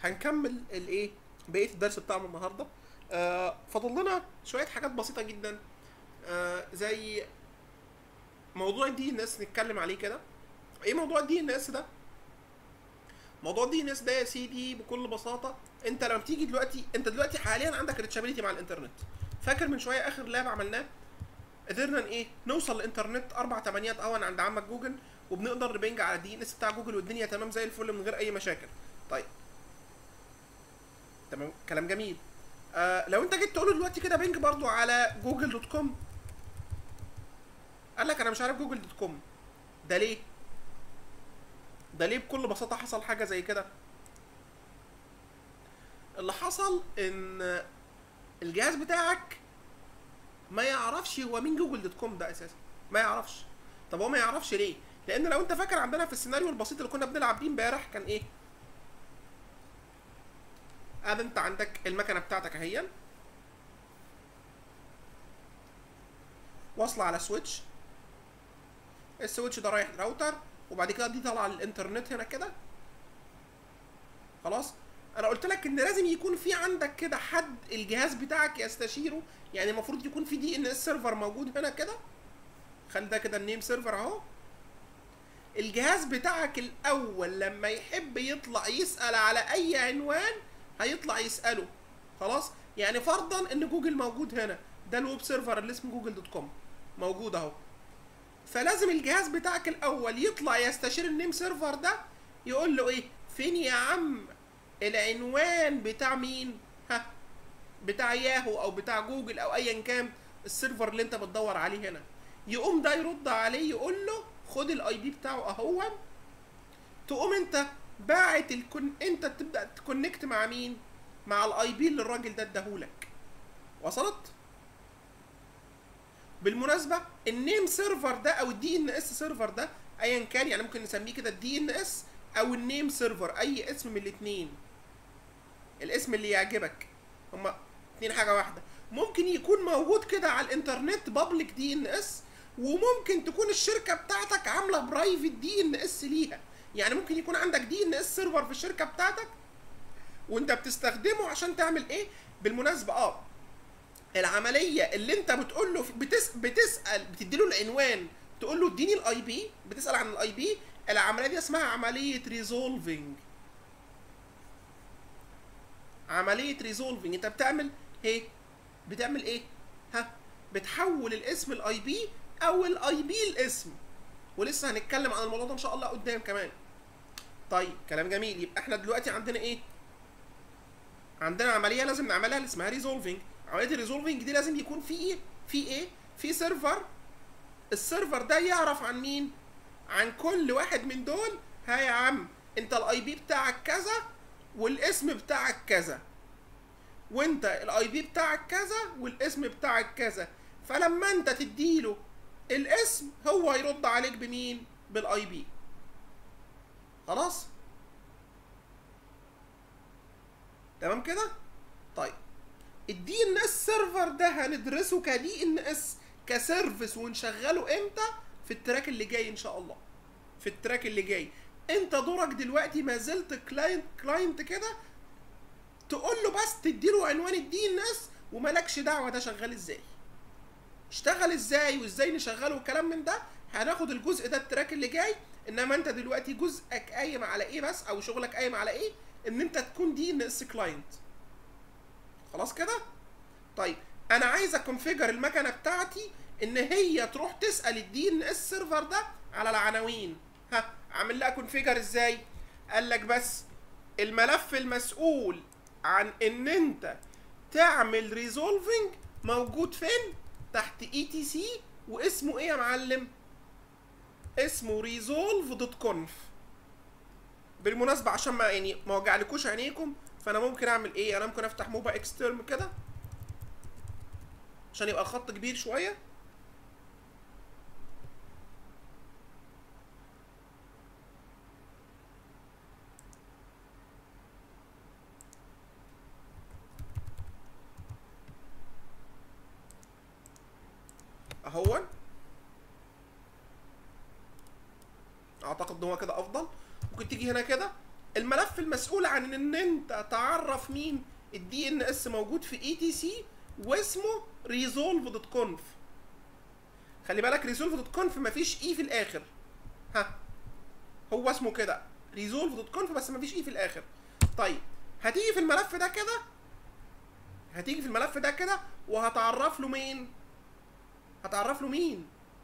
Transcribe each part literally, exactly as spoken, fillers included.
هنكمل الايه بقيه الدرس بتاعنا النهارده. آه فاضل لنا شويه حاجات بسيطه جدا، آه زي موضوع الدي ان اس نتكلم عليه كده. ايه موضوع الدي ان اس ده؟ موضوع الدي ان اس ده يا سيدي بكل بساطه، انت لما بتيجي دلوقتي، انت دلوقتي حاليا عندك ريتشابيليتي مع الانترنت. فاكر من شويه اخر لاب عملناه قدرنا ايه نوصل للانترنت اربع تمانيات اون عند عمك جوجل، وبنقدر نبنج على الدي ان اس بتاع جوجل والدنيا تمام زي الفل من غير اي مشاكل. طيب تمام، كلام جميل. آه لو انت جيت تقول دلوقتي كده بنج برضو على جوجل دوت كوم، قال لك انا مش عارف جوجل دوت كوم ده ليه. ده ليه؟ بكل بساطه حصل حاجه زي كده. اللي حصل ان الجهاز بتاعك ما يعرفش هو مين جوجل دوت كوم ده اساسا، ما يعرفش. طب هو ما يعرفش ليه؟ لان لو انت فاكر عندنا في السيناريو البسيط اللي كنا بنلعب بيه امبارح كان ايه؟ ادي انت عندك المكنه بتاعتك اهي واصله على سويتش، السويتش ده رايح راوتر، وبعد كده دي طالعه للانترنت هنا كده. خلاص، انا قلت لك ان لازم يكون في عندك كده حد الجهاز بتاعك يستشيره، يعني المفروض يكون في دي ان اس سيرفر موجود هنا كده. خلي ده كده النيم سيرفر اهو. الجهاز بتاعك الاول لما يحب يطلع يسال على اي عنوان هيطلع يساله. خلاص، يعني فرضا ان جوجل موجود هنا، ده الويب سيرفر اللي اسمه جوجل دوت كوم موجود اهو. فلازم الجهاز بتاعك الاول يطلع يستشير النيم سيرفر ده، يقول له ايه؟ فين يا عم العنوان بتاع مين؟ ها، بتاع ياهو او بتاع جوجل او ايا كان السيرفر اللي انت بتدور عليه هنا. يقوم ده يرد عليه يقول له خد الاي بي بتاعه اهو. تقوم انت باعت الكون، انت تبدا تكونكت مع مين؟ مع الاي بي اللي الراجل ده اداهولك. وصلت؟ بالمناسبه النيم سيرفر ده او الدي ان اس سيرفر ده ايا كان، يعني ممكن نسميه كده الدي ان اس او النيم سيرفر، اي اسم من الاثنين، الاسم اللي يعجبك، هما اتنين حاجه واحده. ممكن يكون موجود كده على الانترنت بابليك دي ان اس، وممكن تكون الشركه بتاعتك عامله برايفت دي ان اس ليها. يعني ممكن يكون عندك دي ان اس سيرفر في الشركه بتاعتك وانت بتستخدمه عشان تعمل ايه؟ بالمناسبه اه العمليه اللي انت بتقول له بتس... بتسال بتدي له العنوان، تقول له اديني الاي بي، بتسال عن الاي بي. العمليه دي اسمها عمليه ريزولفنج. عمليه ريزولفنج انت بتعمل ايه؟ بتعمل ايه؟ ها، بتحول الاسم الاي بي او الاي بي الاسم، ولسه هنتكلم عن الموضوع ده ان شاء الله قدام كمان. طيب كلام جميل. يبقى احنا دلوقتي عندنا ايه؟ عندنا عمليه لازم نعملها اللي اسمها ريزولفنج. عمليه الريزولفنج دي لازم يكون في ايه؟ في ايه؟ في سيرفر. السيرفر ده يعرف عن مين؟ عن كل واحد من دول. ها يا عم، انت الاي بي بتاعك كذا والاسم بتاعك كذا، وانت الاي بي بتاعك كذا والاسم بتاعك كذا. فلما انت تديله الاسم هو هيرد عليك بمين؟ بالاي بي. خلاص تمام كده؟ طيب الدي ان اس سيرفر ده هندرسه كدي ان اس كسيرفيس ونشغله امتى؟ في التراك اللي جاي ان شاء الله. في التراك اللي جاي انت دورك دلوقتي ما زلت كلاينت كلاينت كده، تقول له بس تديله عنوان الدي ان اس ومالكش دعوه ده شغال ازاي، اشتغل ازاي وازاي نشغله والكلام من ده. هناخد الجزء ده التراك اللي جاي. انما انت دلوقتي جزءك قايم على ايه بس، او شغلك قايم على ايه؟ ان انت تكون دي ان اس كلاينت. خلاص كده؟ طيب انا عايز اكونفيجر المكنه بتاعتي ان هي تروح تسال الدي ان اس سيرفر ده على العناوين. ها، اعمل لها كونفيجر ازاي؟ قال لك بس الملف المسؤول عن ان انت تعمل ريزولفنج موجود فين؟ تحت اي تي سي. واسمه ايه يا معلم؟ اسمه ريزولف دوت كونف. بالمناسبه عشان ما يعني ما وجعلكوش عينيكم، فانا ممكن اعمل ايه؟ انا ممكن افتح موبا اكسترم كده عشان يبقى الخط كبير شويه. اهو اعتقد ان هو كده افضل. ممكن تيجي هنا كده الملف المسؤول عن ان انت تعرف مين الدي ان اس موجود في اي تي سي، واسمه resolve دوت conf. خلي بالك resolve دوت conf مفيش اي في الاخر، ها هو اسمه كده resolve دوت conf بس مفيش اي في الاخر. طيب هتيجي في الملف ده كده، هتيجي في الملف ده كده وهتعرف له مين؟ هتعرف له مين؟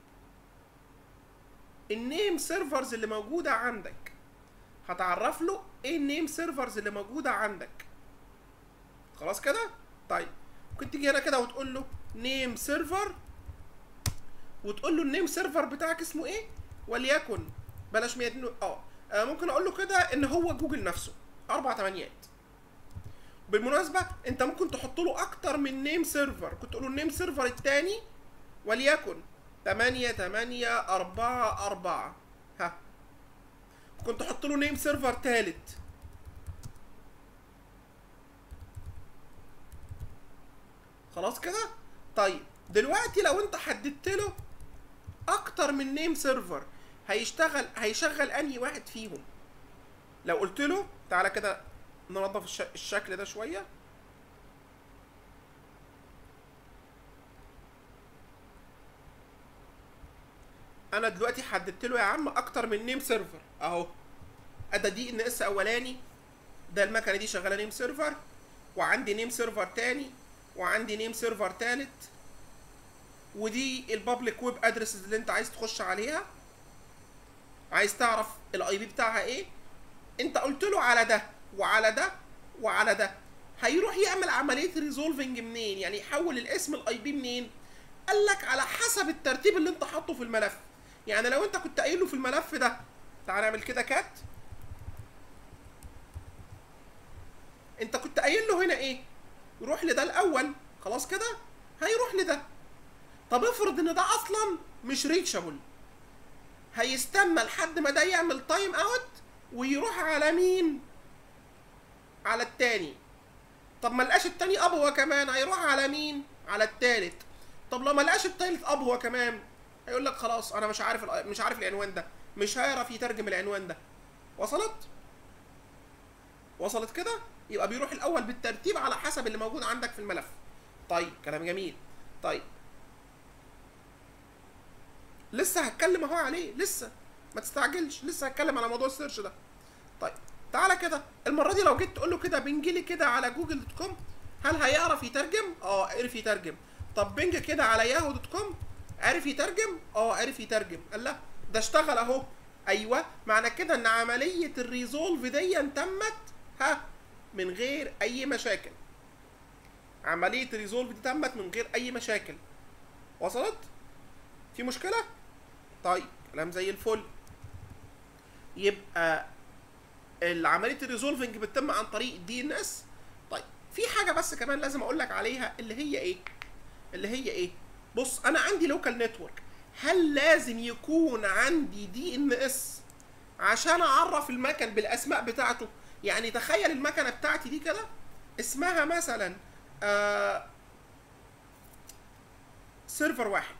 النيم سيرفرز اللي موجوده عندك. هتعرف له ايه النيم سيرفرز اللي موجوده عندك. خلاص كده؟ طيب ممكن تيجي هنا كده وتقول له نيم سيرفر، وتقول له النيم سيرفر بتاعك اسمه ايه؟ وليكن بلاش مية اه ممكن اقول له كده ان هو جوجل نفسه اربع تمانيات. بالمناسبه انت ممكن تحط له اكتر من نيم سيرفر، كنت تقول له النيم سيرفر الثاني وليكن تمانية تمانية أربعة أربعة، ها كنت تحط له نيم سيرفر ثالث. خلاص كده؟ طيب دلوقتي لو انت حددت له اكتر من نيم سيرفر هيشتغل هيشغل انهي واحد فيهم؟ لو قلت له تعالى كده ننظف الش... الشكل ده شويه. انا دلوقتي حددت له يا عم اكتر من نيم سيرفر اهو. ادا دي ان اس اولاني، ده المكنه دي شغاله نيم سيرفر، وعندي نيم سيرفر تاني، وعندي نيم سيرفر تالت، ودي البابليك ويب ادرسز اللي انت عايز تخش عليها، عايز تعرف الاي بي بتاعها ايه. انت قلت له على ده وعلى ده وعلى ده، هيروح يعمل عمليه ريزولفنج منين؟ يعني يحول الاسم الاي بي منين؟ قال لك على حسب الترتيب اللي انت حاطه في الملف. يعني لو انت كنت قايل له في الملف ده، تعال نعمل كده كات، انت كنت قايل له هنا ايه؟ روح لده الاول، خلاص كده هيروح لده. طب افرض ان ده اصلا مش ريتشابل، هيستنى لحد ما ده يعمل تايم اوت ويروح على مين؟ على التاني. طب ما لقاش التاني اب هو كمان، هيروح على مين؟ على التالت. طب لو ما لقاش التالت اب هو كمان، هيقول لك خلاص انا مش عارف مش عارف العنوان ده، مش هيعرف يترجم العنوان ده. وصلت؟ وصلت كده؟ يبقى بيروح الاول بالترتيب على حسب اللي موجود عندك في الملف. طيب كلام جميل. طيب لسه هتكلم اهو عليه، لسه ما تستعجلش، لسه هتكلم على موضوع السيرش ده. طيب تعالى كده المره دي لو جيت تقول له كده بنج لي كده على جوجل دوت كوم، هل هيعرف يترجم؟ اه عرف يترجم. طب بنج كده على ياهو دوت كوم، عرف يترجم؟ اه عرف يترجم. قال لا ده اشتغل اهو. ايوه معنى كده ان عمليه الريزولف دي تمت ها من غير اي مشاكل. عمليه الريزولف دي تمت من غير اي مشاكل. وصلت؟ في مشكله؟ طيب كلام زي الفل. يبقى عمليه الريزولفنج بتتم عن طريق الدي ان اس. طيب في حاجه بس كمان لازم اقول لك عليها، اللي هي ايه؟ اللي هي ايه؟ بص انا عندي لوكال نتورك، هل لازم يكون عندي دي ان اس عشان اعرف المكن بالاسماء بتاعته؟ يعني تخيل المكنه بتاعتي دي كده اسمها مثلا آه سيرفر واحد،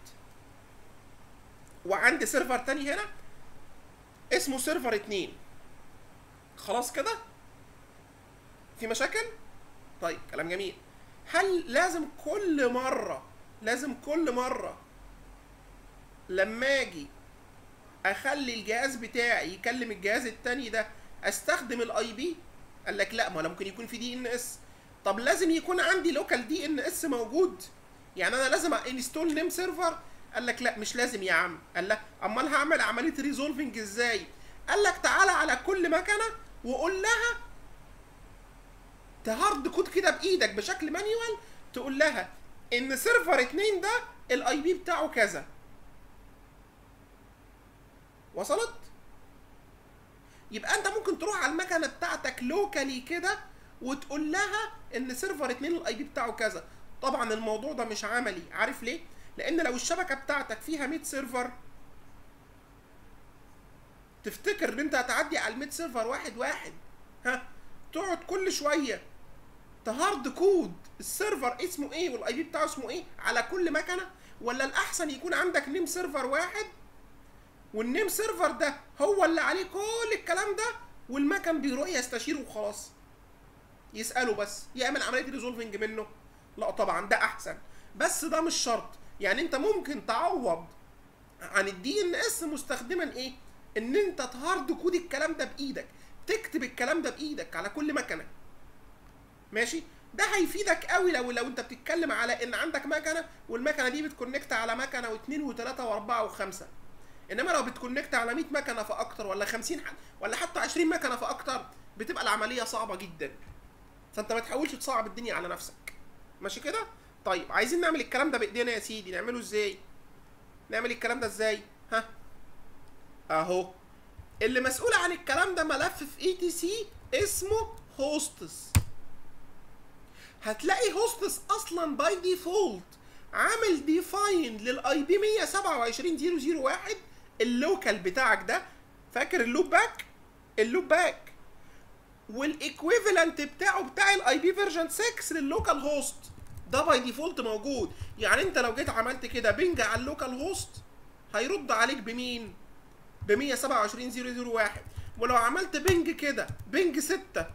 وعندي سيرفر تاني هنا اسمه سيرفر اتنين. خلاص كده؟ في مشاكل؟ طيب كلام جميل. هل لازم كل مرة لازم كل مرة لما اجي اخلي الجهاز بتاعي يكلم الجهاز التاني ده استخدم الاي بي؟ قال لك لا، ما ممكن يكون في دي ان اس. طب لازم يكون عندي لوكال دي ان اس موجود؟ يعني انا لازم انستول نيم سيرفر؟ قال لك لا مش لازم يا عم. قال لك امال هعمل عمليه ريزولفنج ازاي؟ قال لك تعالى على كل مكنه وقول لها تهارد كود كده بايدك بشكل مانيوال، تقول لها ان سيرفر اتنين ده الاي بي بتاعه كذا. وصلت؟ يبقى انت ممكن تروح على المكنه بتاعتك لوكالي كده وتقول لها ان سيرفر اتنين الاي بي بتاعه كذا. طبعا الموضوع ده مش عملي، عارف ليه؟ لان لو الشبكه بتاعتك فيها مية سيرفر، تفتكر ان انت هتعدي على المية سيرفر واحد واحد؟ ها تقعد كل شويه تهارد كود السيرفر اسمه ايه والاي بي بتاعه اسمه ايه على كل مكنه؟ ولا الاحسن يكون عندك نيم سيرفر واحد، والنيم سيرفر ده هو اللي عليه كل الكلام ده، والمكن بيروح يستشيره وخلاص، يساله بس يعمل عمليه ريزولفنج منه؟ لا طبعا ده احسن، بس ده مش شرط. يعني انت ممكن تعوض عن الدي ان اس مستخدما ايه؟ ان انت تهارد كود الكلام ده بايدك، تكتب الكلام ده بايدك على كل مكنه. ماشي؟ ده هيفيدك قوي لو لو انت بتتكلم على ان عندك مكنه والمكنه دي بتكونكت على مكنه واثنين وثلاثه واربعه وخمسه. انما لو بتكونكت على مية مكنه فاكتر، ولا خمسين حد، ولا حتى عشرين مكنه فاكتر، بتبقى العمليه صعبه جدا. فانت ما تحاولش تصعب الدنيا على نفسك. ماشي كده؟ طيب عايزين نعمل الكلام ده بايدينا يا سيدي، نعمله ازاي؟ نعمل الكلام ده ازاي؟ ها؟ اهو اللي مسؤول عن الكلام ده ملف في اي تي سي اسمه هوستس. هتلاقي هوستس اصلا باي ديفولت عامل ديفاين للاي بي مية سبعة وعشرين صفر صفر واحد اللوكال بتاعك ده. فاكر اللوب باك؟ اللوب باك والايكويفالنت بتاعه بتاع الاي بي فيرجن ستة لللوكال هوست ده باي ديفولت موجود. يعني انت لو جيت عملت كده بنج على اللوكال هوست هيرد عليك بمين؟ ب مية سبعة وعشرين صفر صفر واحد. ولو عملت بنج كده بنج ستة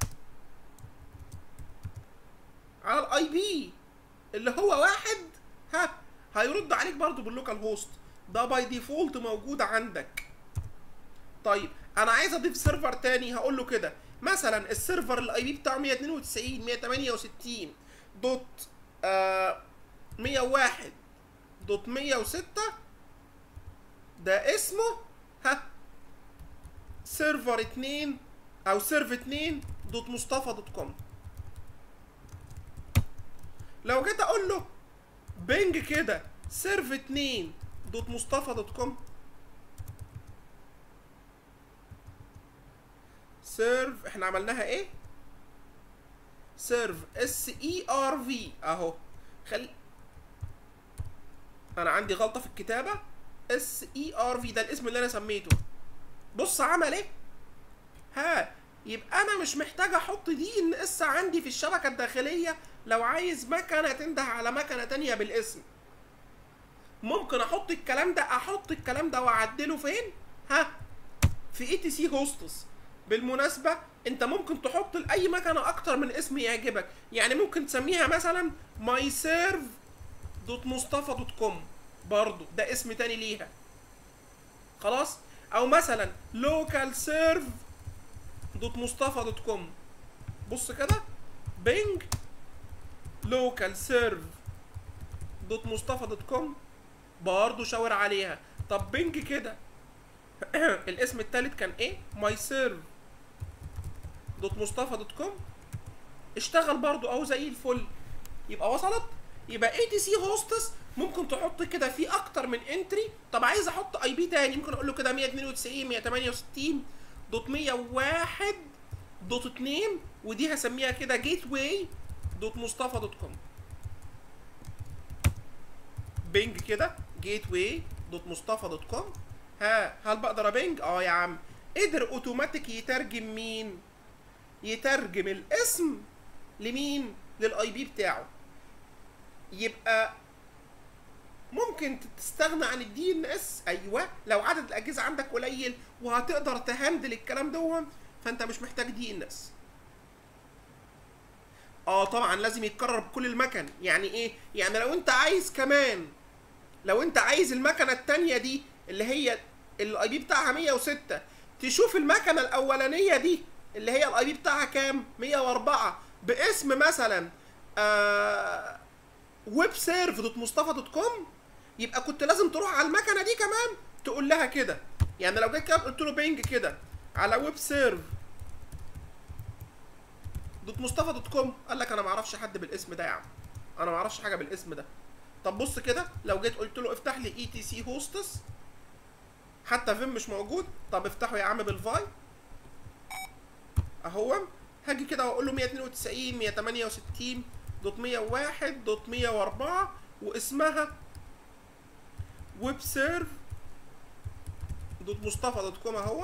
على الاي بي اللي هو واحد، ها هيرد عليك برضو باللوكال هوست ده باي ديفولت موجود عندك. طيب انا عايز اضيف سيرفر تاني، هقول له كده مثلا السيرفر الاي بي بتاعه مية اتنين وتسعين مية تمانية وستين دوت آه مية وواحد دوت مية وستة، ده اسمه ها سيرفر اتنين او سيرف اتنين دوت مصطفى دوت كوم. لو جيت اقول له بنج كده سيرف اتنين دوت مصطفى دوت كوم، سيرف احنا عملناها ايه؟ سيرف اس اي ار في اهو. خلي انا عندي غلطه في الكتابه، اس اي ار في ده الاسم اللي انا سميته. بص عمل ايه؟ ها يبقى انا مش محتاج احط دي ان اس عندي في الشبكه الداخليه. لو عايز مكنه تنده على مكنه تانية بالاسم ممكن احط الكلام ده، احط الكلام ده واعدله فين؟ ها في اي تي سي هوستس. بالمناسبه انت ممكن تحط لاي مكنه اكتر من اسم يعجبك، يعني ممكن تسميها مثلا ماي سيرف دوت مصطفى دوت كوم برضو ده اسم تاني ليها. خلاص؟ او مثلا لوكال سيرف دوت مصطفى دوت كوم. بص كده بينج لوكال سيرف دوت مصطفى دوت كوم برضه شاور عليها. طب بينج كده الاسم التالت كان ايه؟ ماي سيرف دوت مصطفى دوت كوم، اشتغل برضه اهو زي الفل. يبقى وصلت؟ يبقى اي تي سي هوستس ممكن تحط كده فيه اكتر من انتري. طب عايز احط اي بي تاني ممكن اقول له كده مية اتنين وتسعين مية تمانية وستين دوت مية وواحد دوت اتنين، ودي هسميها كده جيت واي دوت مصطفى دوت كوم. بينج كده جيت واي دوت مصطفى دوت كوم. ها هل بقدر ابنج؟ اه يا عم قدر اوتوماتيك يترجم مين؟ يترجم الاسم لمين؟ للاي بي بتاعه. يبقى ممكن تستغنى عن الدي ان اس، ايوه لو عدد الاجهزه عندك قليل وهتقدر تهندل الكلام ده فانت مش محتاج دي ان اس. اه طبعا لازم يتكرر بكل المكن. يعني ايه؟ يعني لو انت عايز كمان، لو انت عايز المكنه الثانيه دي اللي هي الاي بي بتاعها مية وستة تشوف المكنه الاولانيه دي اللي هي الاي بي بتاعها كام؟ مية واربعة باسم مثلا آه ويب سيرف دوت مصطفى دوت كوم، يبقى كنت لازم تروح على المكنه دي كمان تقول لها كده. يعني لو جيت كده قلت له بينج كده على ويب سيرف دوت مصطفى دوت كوم، قال لك انا ما اعرفش حد بالاسم ده يا عم، انا ما اعرفش حاجه بالاسم ده. طب بص كده لو جيت قلت له افتح لي اي تي سي هوستس، حتى فيم مش موجود. طب افتحه يا عم بالفاي اهو. هاجي كده واقول له مية اتنين وتسعين مية تمانية وستين دوت مية وواحد دوت مية واربعة واسمها ويب سيرف دوت مصطفى دوت كوم اهو.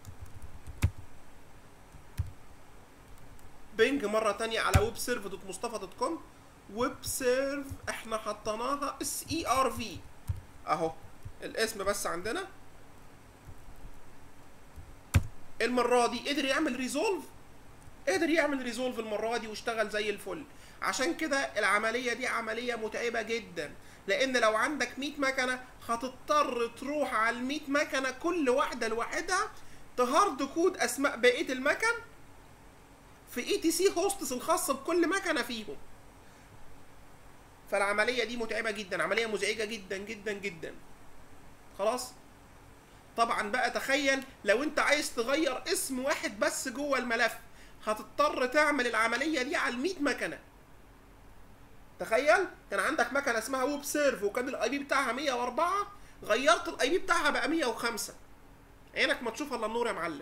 بينج مره تانية على ويب سيرف دوت مصطفى دوت كوم. ويب سيرف احنا حطيناها اس اي ار في اهو الاسم بس عندنا. المره دي قدر يعمل ريزولف، قدر يعمل ريزولف المره دي واشتغل زي الفل. عشان كده العمليه دي عمليه متعبه جدا، لان لو عندك مية مكنه هتضطر تروح على ال مية مكنه كل واحده لوحدها تهارد كود اسماء بقيه المكن في اي تي سي هوستس الخاصه بكل مكنه فيهم. فالعمليه دي متعبه جدا، عمليه مزعجه جدا جدا جدا. خلاص. طبعا بقى تخيل لو انت عايز تغير اسم واحد بس جوه الملف، هتضطر تعمل العمليه دي على ال مية مكنه. تخيل كان عندك مكنه اسمها ويب سيرف وكان الاي بي بتاعها مية واربعة، غيرت الاي بي بتاعها بقى مية وخمسة. عينك ما تشوف الا النور يا معلم.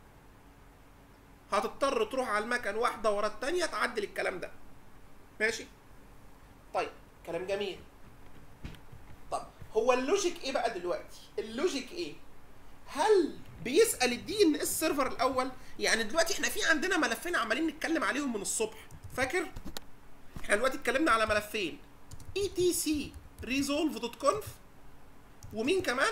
هتضطر تروح على المكن واحده ورا الثانيه تعدل الكلام ده. ماشي؟ طيب كلام جميل. طب هو اللوجيك ايه بقى دلوقتي؟ اللوجيك ايه؟ هل بيسال الدي ان اس سيرفر الاول؟ يعني دلوقتي احنا في عندنا ملفين عمالين نتكلم عليهم من الصبح، فاكر؟ احنا دلوقتي اتكلمنا على ملفين اي تي سي ريزولف دوت كونف ومين كمان؟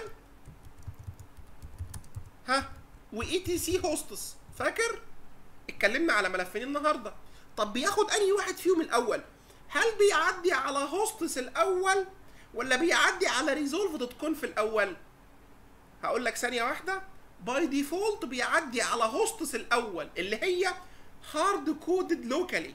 ها؟ واي تي سي هوستس، فاكر؟ اتكلمنا على ملفين النهارده. طب بياخد انهي واحد فيهم الاول؟ هل بيعدي على هوستس الاول ولا بيعدي على ريزولف دوت كونف الاول؟ هقول لك ثانيه واحده. باي ديفولت بيعدي على هوستس الاول اللي هي هارد كودد لوكالي.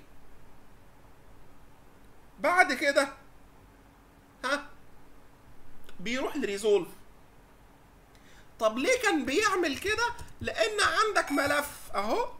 بعد كده ها بيروح لريزولف. طب ليه كان بيعمل كده؟ لان عندك ملف اهو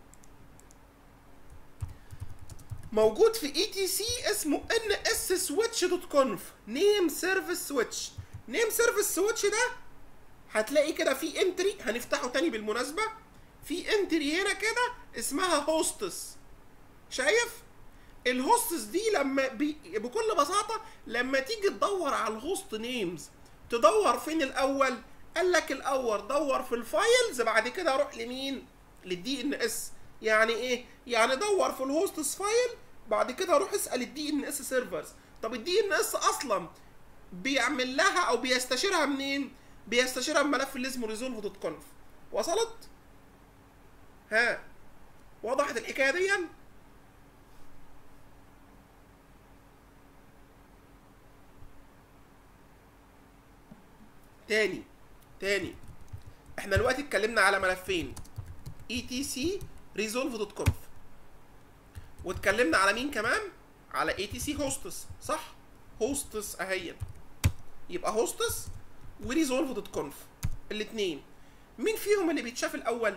موجود في اي تي سي اسمه ان اس سويتش دوت كونف، نيم سيرفيس سويتش. نيم سيرفيس سويتش ده هتلاقي كده في انتري، هنفتحه تاني بالمناسبه. في انتري هنا كده اسمها هوستس. شايف؟ الهوستس دي لما بي بكل بساطه لما تيجي تدور على الهوست نيمز تدور فين الاول؟ قال لك الاول دور في الفايلز، بعد كده روح لمين؟ للدي ان اس. يعني ايه؟ يعني دور في الهوستس فايل، بعد كده روح اسال الدي ان اس سيرفرز. طب الدي ان اس اصلا بيعمل لها او بيستشيرها منين؟ بيستشيرها من ملف اللي اسمه ريزولف دوت كونف. وصلت؟ ها وضحت الحكايه دي؟ تاني تاني احنا دلوقتي اتكلمنا على ملفين اي تي سي ريزولف دوت كونف، واتكلمنا على مين كمان؟ على اي تي سي هوستس، صح؟ هوستس اهي. يبقى هوستس وريزولف دوت كونف الاثنين، مين فيهم اللي بيتشاف الاول؟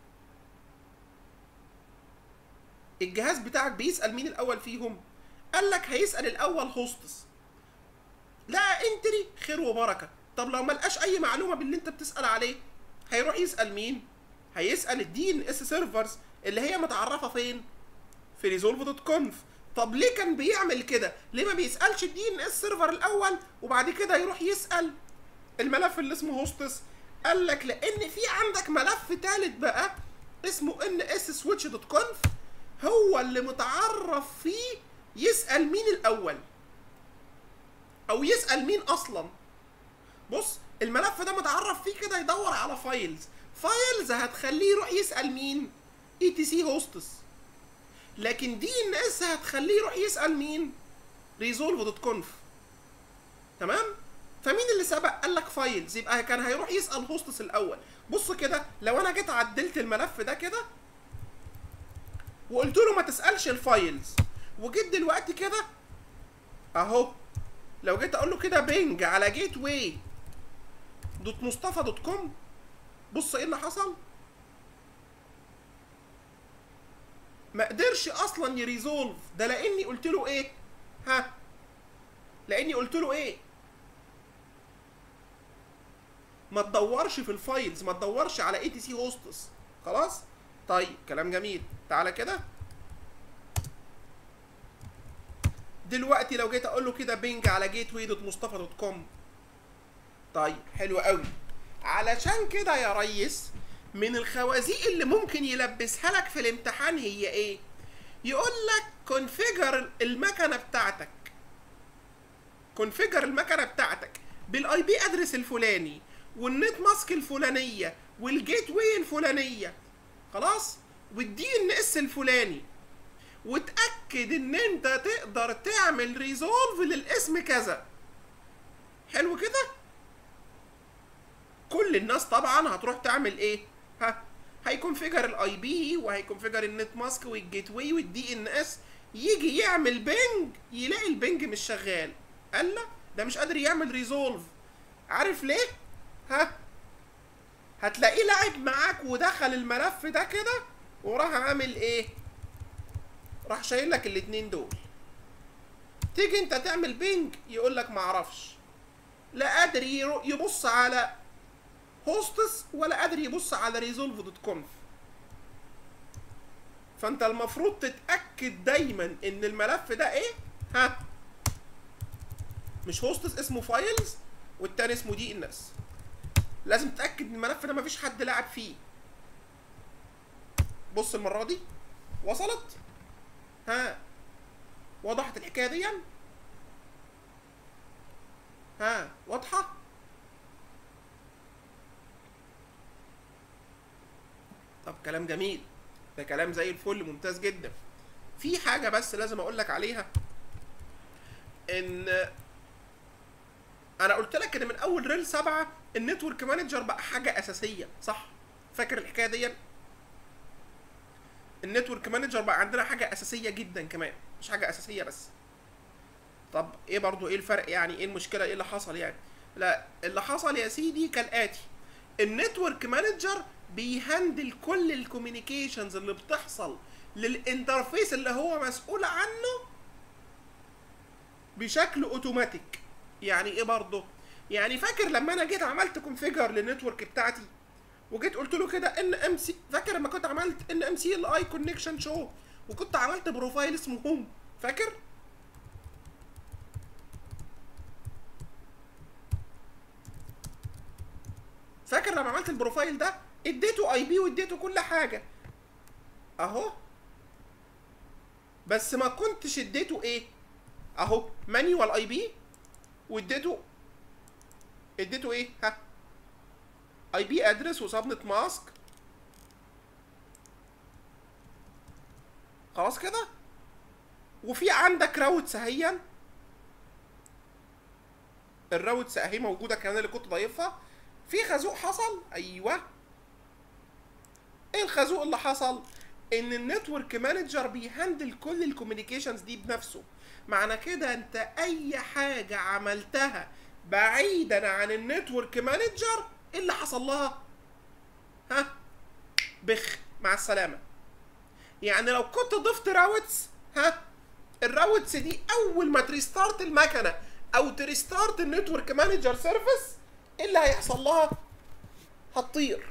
الجهاز بتاعك بيسال مين الاول فيهم؟ قال لك هيسال الاول هوستس. لقى انتري خير وبركه. طب لو ما لقاش اي معلومه باللي انت بتسال عليه هيروح يسال مين؟ هيسال الدي ان اس سيرفرز اللي هي متعرفه فين؟ في ريزولف دوت كونف. طب ليه كان بيعمل كده؟ ليه ما بيسالش الدي ان اس سيرفر الاول وبعد كده يروح يسال الملف اللي اسمه هوستس؟ قال لك لان في عندك ملف ثالث بقى اسمه ان اس سويتش دوت كونف، هو اللي متعرف فيه يسال مين الاول او يسال مين اصلا. بص الملف ده متعرف فيه كده يدور على فايلز، فايلز هتخليه يروح يسال مين؟ اي تي سي هوستس. لكن دي ان اس هتخليه يروح يسال مين؟ ريزولف دوت كونف. تمام؟ فمين اللي سبق؟ قال لك فايلز، يبقى كان هيروح يسال هوستس الاول. بص كده لو انا جيت عدلت الملف ده كده وقلت له ما تسالش الفايلز، وجيت دلوقتي كده اهو لو جيت اقول له كده بينج على جيت واي دوت مصطفى دوت كوم، بص ايه اللي حصل؟ ما قدرش اصلا يريزولف ده لاني قلت له ايه؟ ها؟ لاني قلت له ايه؟ ما تدورش في الفايلز، ما تدورش على اي تي سي هوستس. خلاص؟ طيب كلام جميل. تعالى كده دلوقتي لو جيت اقول له كده بينج على جيت واي دوت مصطفى دوت كوم. طيب حلو قوي. علشان كده يا ريس من الخوازيق اللي ممكن يلبسها لك في الامتحان هي ايه؟ يقول لك كونفيجر المكنه بتاعتك، كونفيجر المكنه بتاعتك بالاي بي ادرس الفلاني والنت ماسك الفلانيه والجيت واي الفلانيه، خلاص، والدي ان اس الفلاني، وتاكد ان انت تقدر تعمل ريزولف للاسم كذا. حلو كده. كل الناس طبعا هتروح تعمل ايه؟ ها، هيكونفيجر الاي بي وهيكونفيجر النت ماسك والجيت واي والدي ان اس، يجي يعمل بينج يلاقي البينج مش شغال. قال لا ده مش قادر يعمل ريزولف. عارف ليه؟ ها، هتلاقيه لعب معاك ودخل الملف ده كده وراح عامل ايه؟ راح شايل لك الاتنين دول. تيجي انت تعمل بينج يقول لك معرفش، لا قادر يبص على هوستس ولا قادر يبص على ريزولف دوت كونف. فانت المفروض تتاكد دايما ان الملف ده ايه؟ ها، مش هوستس اسمه فايلز والتاني اسمه دي ان اس. لازم تتاكد ان الملف ده مفيش حد لعب فيه. بص المره دي وصلت؟ ها، وضحت الحكايه دي؟ ها، واضحه؟ طب كلام جميل، ده كلام زي الفل، ممتاز جدا. في حاجه بس لازم اقول لك عليها، ان انا قلت لك ان من اول ريل سبعة النتورك مانجر بقى حاجه اساسيه، صح؟ فاكر الحكايه دي؟ النتورك مانجر بقى عندنا حاجه اساسيه جدا كمان، مش حاجه اساسيه بس. طب ايه برضو ايه الفرق يعني؟ ايه المشكله؟ ايه اللي حصل يعني؟ لا، اللي حصل يا سيدي كالاتي: النتورك مانجر بيهندل كل الكوميونيكيشنز اللي بتحصل للانترفيس اللي هو مسؤول عنه بشكل اوتوماتيك. يعني ايه برضه؟ يعني فاكر لما انا جيت عملت كونفيجر للنتورك بتاعتي وجيت قلت له كده ان ام سي، فاكر لما كنت عملت ان ام سي الاي كونكشن شو وكنت عملت بروفايل اسمه هوم؟ فاكر؟ فاكر لما عملت البروفايل ده اديته اي بي واديته كل حاجه اهو، بس ما كنتش اديته ايه؟ اهو مانيوال اي بي، واديته اديته ايه؟ ها، اي بي ادرس وسبنت ماسك. خلاص كده. وفي عندك راوتس اهيا، الراوتس اهي موجوده كمان اللي كنت ضايفها. في خازوق حصل، ايوه. ايه الخازوق اللي حصل؟ ان النتورك مانجر بيهندل كل الكوميونيكيشنز دي بنفسه. معنى كده انت اي حاجه عملتها بعيدا عن النتورك مانجر، ايه اللي حصل لها؟ ها، بخ، مع السلامه. يعني لو كنت ضفت راوتس، ها، الراوتس دي اول ما تريستارت المكنه او تريستارت النتورك مانجر سيرفيس، ايه اللي هيحصل لها؟ هتطير.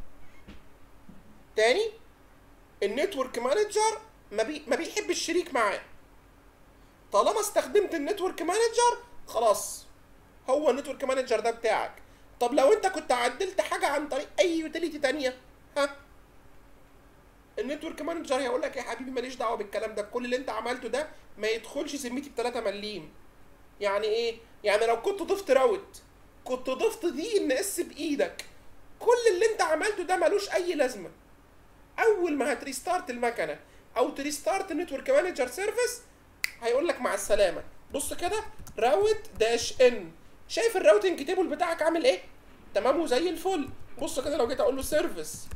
تاني، النتورك مانجر ما, بي... ما بيحب الشريك معاه. طالما استخدمت النتورك مانجر خلاص، هو النتورك مانجر ده بتاعك. طب لو انت كنت عدلت حاجه عن طريق اي يوتيليتي تانيه، ها، النتورك مانجر هيقول لك يا حبيبي ماليش دعوه بالكلام ده، كل اللي انت عملته ده ما يدخلش سميتي ب ثلاثة مليم. يعني ايه؟ يعني لو كنت ضفت راوت، كنت ضفت دي ان اس بايدك، كل اللي انت عملته ده ملوش اي لازمه. اول ما هتريستارت المكنه او تريستارت النتورك مانجر سيرفيس هيقول لك مع السلامه. بص كده، راوت داش ان، شايف الراوتنج تيبل بتاعك عامل ايه؟ تمام وزي الفل. بص كده لو جيت اقول له سيرفيس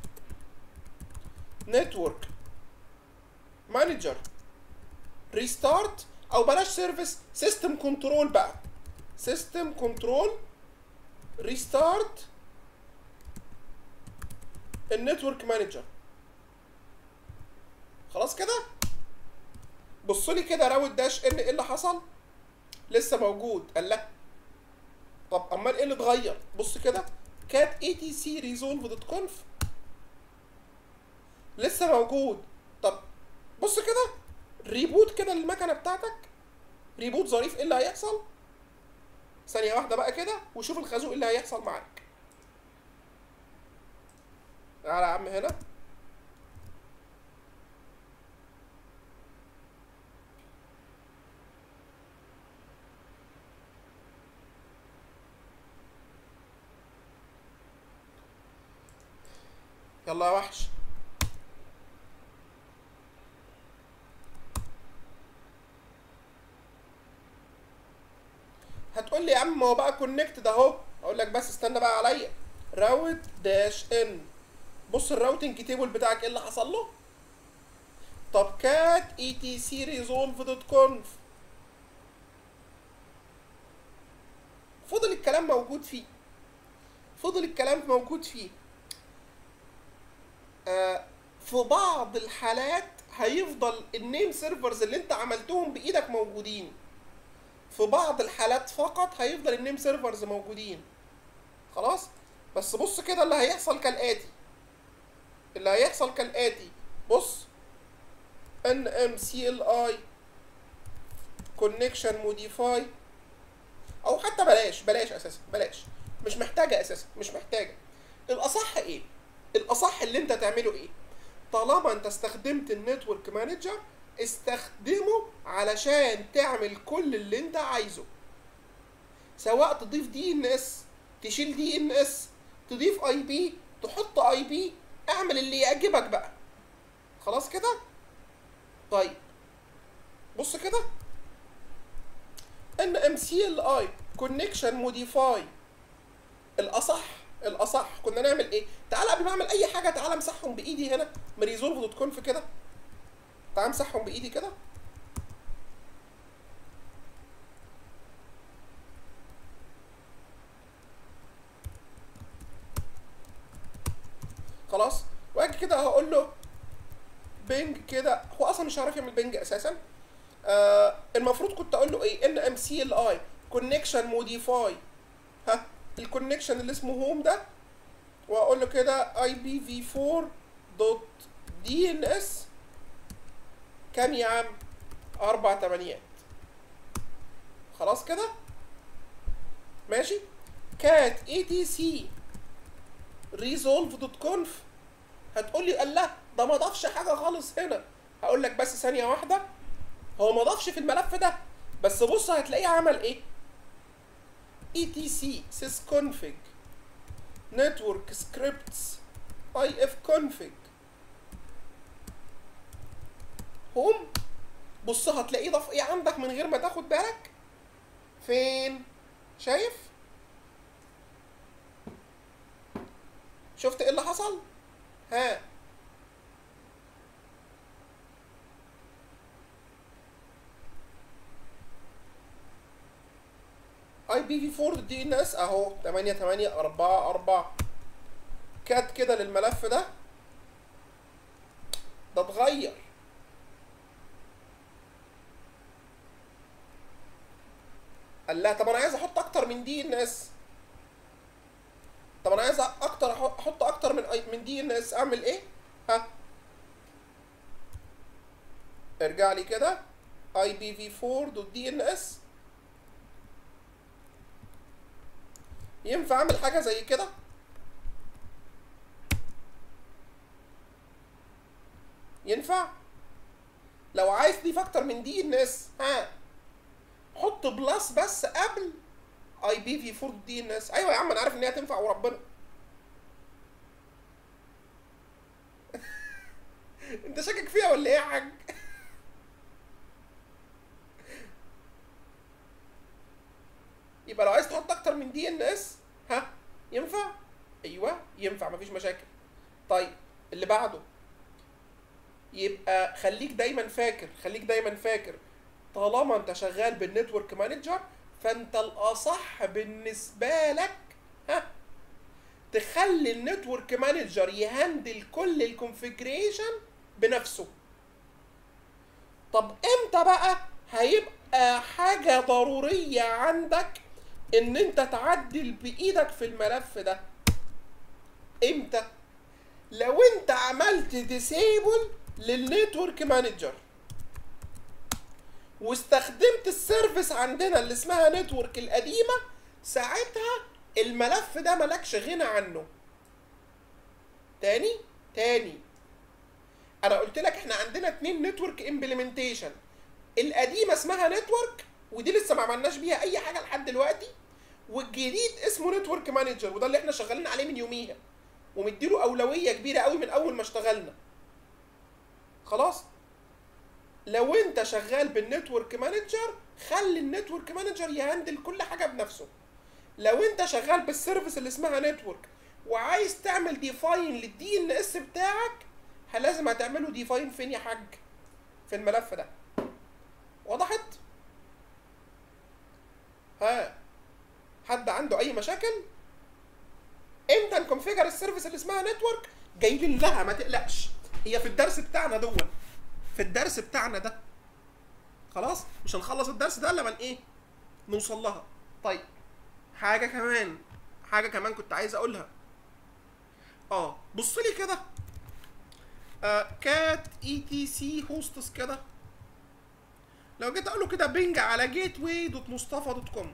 نتورك مانجر ريستارت، او بلاش سيرفيس، سيستم كنترول بقى، سيستم كنترول ريستارت النتورك مانجر. خلاص كده. بص لي كده راوت داش ان، ايه اللي حصل؟ لسه موجود. قال لا، طب امال ايه اللي اتغير؟ بص كده، كات اي تي سي ريزولف دوت كونف لسه موجود. طب بص كده، ريبوت كده للمكنه بتاعتك، ريبوت ظريف، ايه اللي هيحصل؟ ثانيه واحده بقى كده وشوف الخازوق اللي هيحصل معاك. تعالى يا عم هنا، يلا يا وحش. هتقول لي يا عم ما هو بقى كونكتد اهو، اقول لك بس استنى بقى عليا. راوت داش ان، بص الراوتنج تيبل بتاعك ايه اللي حصل له. طب كات اي تي سي ريزولف دوت كونف، فضل الكلام موجود فيه، فضل الكلام موجود فيه. آه في بعض الحالات هيفضل النيم سيرفرز اللي انت عملتهم بايدك موجودين، في بعض الحالات فقط هيفضل النيم سيرفرز موجودين. خلاص، بس بص كده اللي هيحصل كالاتي، اللي هيحصل كالاتي. بص ان ام سي ال اي كونكشن موديفاي، او حتى بلاش بلاش اساسا، بلاش، مش محتاجه اساسا، مش محتاجه. الاصح ايه؟ الاصح اللي انت تعمله ايه؟ طالما انت استخدمت النتورك مانجر استخدمه علشان تعمل كل اللي انت عايزه، سواء تضيف دي ان اس، تشيل دي ان اس، تضيف اي بي، تحط اي بي، اعمل اللي يعجبك بقى. خلاص كده؟ طيب بص كده، ان ام سي ال اي كونكشن موديفاي، الاصح الاصح كنا نعمل ايه؟ تعالى قبل ما اعمل اي حاجه تعالى امسحهم بايدي هنا من ريزولف دوت كونف كده، تعالى امسحهم بايدي كده. خلاص، واجي كده هقول له بينج كده، هو اصلا مش هيعرف يعمل بينج اساسا. آه المفروض كنت اقول له ايه؟ ان ام سي ال اي كونكشن موديفاي، ها الكونكشن اللي اسمه هوم ده، واقول له كده اي بي في فور دوت دي ان اس كام يا عم؟ اربع تمانيات. خلاص كده ماشي. كات اي تي سي ريزولف دوت كونف، هتقول لي قال لا ده ما ضافش حاجه خالص هنا. هقول لك بس ثانيه واحده، هو ما ضافش في الملف ده، بس بص هتلاقيه عمل ايه؟ اي تي سي sysconfig network scripts ifconfig هوم. بص هتلاقيه ضاف ايه عندك من غير ما تاخد بالك. فين؟ شايف؟ شفت ايه اللي حصل؟ ها اي بي في فور دي ان اس اهو تمانية تمانية اربعة اربعة، كات كده للملف ده، ده اتغير. قال لا طب انا عايز احط اكتر من دي ان اس، طب انا عايز اكتر احط اكتر من من دي ان اس، اعمل ايه؟ ها ارجع لي كده اي بي في فور دوت دي ان اس، ينفع اعمل حاجه زي كده؟ ينفع؟ لو عايز تضيف اكتر من دي ان اس ها حط بلس بس قبل اي بي في فور دي ان اس. ايوه يا عم انا عارف ان هي تنفع وربنا. انت شاكك فيها ولا ايه يا حاج؟ يبقى لو عايز تحط اكتر من دي ان اس ها ينفع؟ ايوه ينفع مفيش مشاكل. طيب اللي بعده، يبقى خليك دايما فاكر، خليك دايما فاكر طالما انت شغال بالنتورك مانجر فانت الاصح بالنسبه لك ها تخلي النتورك مانجر يهندل كل الكونفيجريشن بنفسه. طب امتى بقى هيبقى حاجه ضروريه عندك ان انت تعدل بايدك في الملف ده؟ امتى؟ لو انت عملت ديسيبل للنتورك مانجر واستخدمت السيرفيس عندنا اللي اسمها نتورك القديمه، ساعتها الملف ده ملكش غنى عنه. تاني تاني انا قلت لك احنا عندنا اتنين نتورك امبلمنتيشن، القديمه اسمها نتورك ودي لسه ما عملناش بيها اي حاجه لحد دلوقتي، والجديد اسمه نتورك مانجر وده اللي احنا شغالين عليه من يوميها. ومديله اولويه كبيره قوي من اول ما اشتغلنا. خلاص؟ لو انت شغال بالنتورك مانجر خلي النتورك مانجر يهندل كل حاجه بنفسه. لو انت شغال بالسيرفيس اللي اسمها نتورك وعايز تعمل ديفاين للدي ان اس بتاعك، لازم هتعمله ديفاين فين يا حاج؟ في الملف ده. وضحت؟ ها حد عنده اي مشاكل؟ امتى نكونفيجر السيرفيس اللي اسمها نتورك؟ جايين لها ما تقلقش، هي في الدرس بتاعنا دون، في الدرس بتاعنا ده. خلاص؟ مش هنخلص الدرس ده الا من ايه؟ نوصل لها. طيب حاجه كمان، حاجه كمان كنت عايز اقولها. اه بص لي كده، آه كات اي تي سي هوستس كده، لو جيت اقول له كده بينج على جيت واي دوت مصطفى دوت كوم،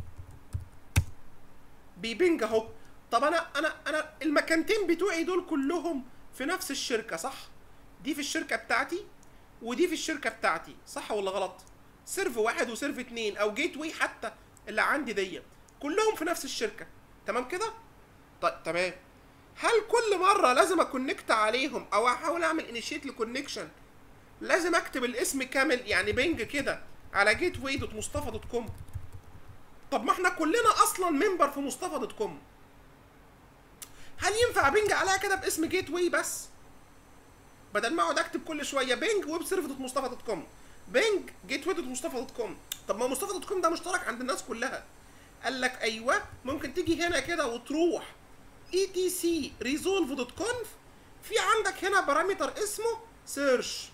بيبنج اهو. طب انا انا انا المكانتين بتوعي دول كلهم في نفس الشركه صح؟ دي في الشركه بتاعتي ودي في الشركه بتاعتي، صح ولا غلط؟ سيرف واحد وسيرف اتنين او جيت واي حتى اللي عندي دي كلهم في نفس الشركه، تمام كده؟ طيب تمام. هل كل مره لازم اكونكت عليهم او احاول اعمل انيشيت لكونكشن لازم اكتب الاسم كامل يعني بينج كده على جيت واي دوت مصطفى دوت كوم؟ طب ما احنا كلنا اصلا ممبر في مصطفى دوت كوم، هل ينفع بينج عليها كده باسم جيت واي بس؟ بدل ما اقعد اكتب كل شويه بينج ويب سيرف دوت مصطفى دوت كوم، بينج جيت واي دوت مصطفى دوت كوم. طب ما مصطفى دوت كوم ده مشترك عند الناس كلها. قال لك ايوه ممكن تيجي هنا كده وتروح اي تي سي ريزولف دوت كونف، في عندك هنا بارامتر اسمه سيرش.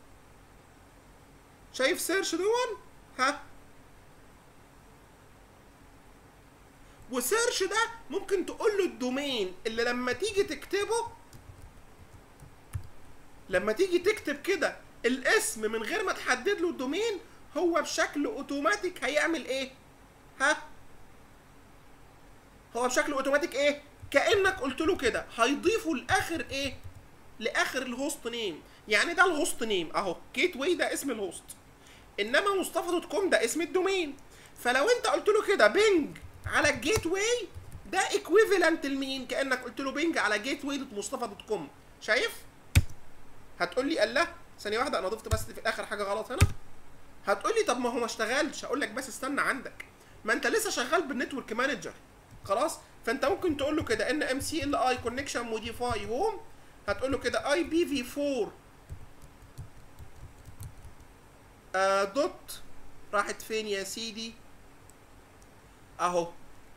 شايف سيرش دون؟ ها؟ وسيرش ده ممكن تقول له الدومين اللي لما تيجي تكتبه، لما تيجي تكتب كده الاسم من غير ما تحدد له الدومين هو بشكل اوتوماتيك هيعمل ايه؟ ها؟ هو بشكل اوتوماتيك ايه؟ كانك قلت له كده هيضيفه لاخر ايه؟ لاخر الهوست نيم. يعني ده الهوست نيم اهو، جيت واي ده اسم الهوست، انما مصطفى دوت كوم ده اسم الدومين. فلو انت قلت له كده بينج على الجيت واي ده ايكويفالنت لمين؟ كانك قلت له بينج على جيت واي دوت مصطفى دوت كوم. شايف؟ هتقول لي الله ثانيه واحده انا ضفت بس في الاخر حاجه غلط هنا. هتقول لي طب ما هو ما اشتغلش، هقول لك بس استنى عندك، ما انت لسه شغال بالنتورك مانجر خلاص؟ فانت ممكن تقول له كده ان ام سي ال اي كونكشن موديفاي هوم، هتقول له كده اي بي في فور آه دوت، راحت فين يا سيدي؟ اهو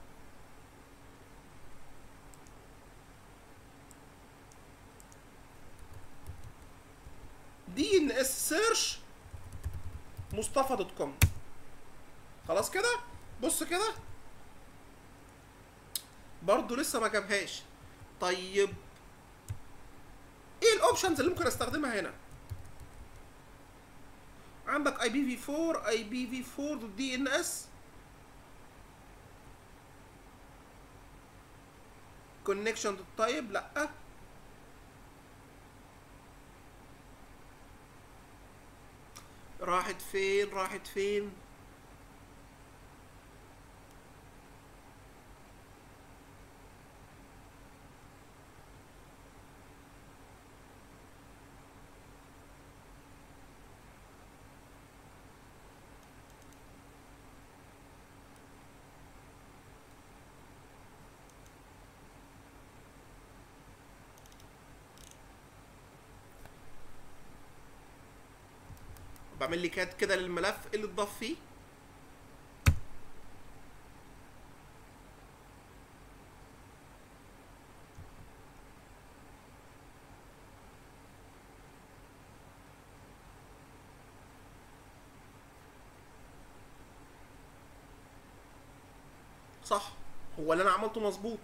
دي ان اس سيرش مصطفى دوت كوم. خلاص كده؟ بص كده برضه لسه ما جابهاش. طيب ايه الاوبشنز اللي ممكن استخدمها هنا؟ عندك اي بي في فور اي بي في فور دوت دي ان اس كونكشن دوت تايب، لا راحت فين؟ راحت فين؟ بعمل لي كات كده للملف اللي اتضاف فيه. صح، هو اللي انا عملته مظبوط.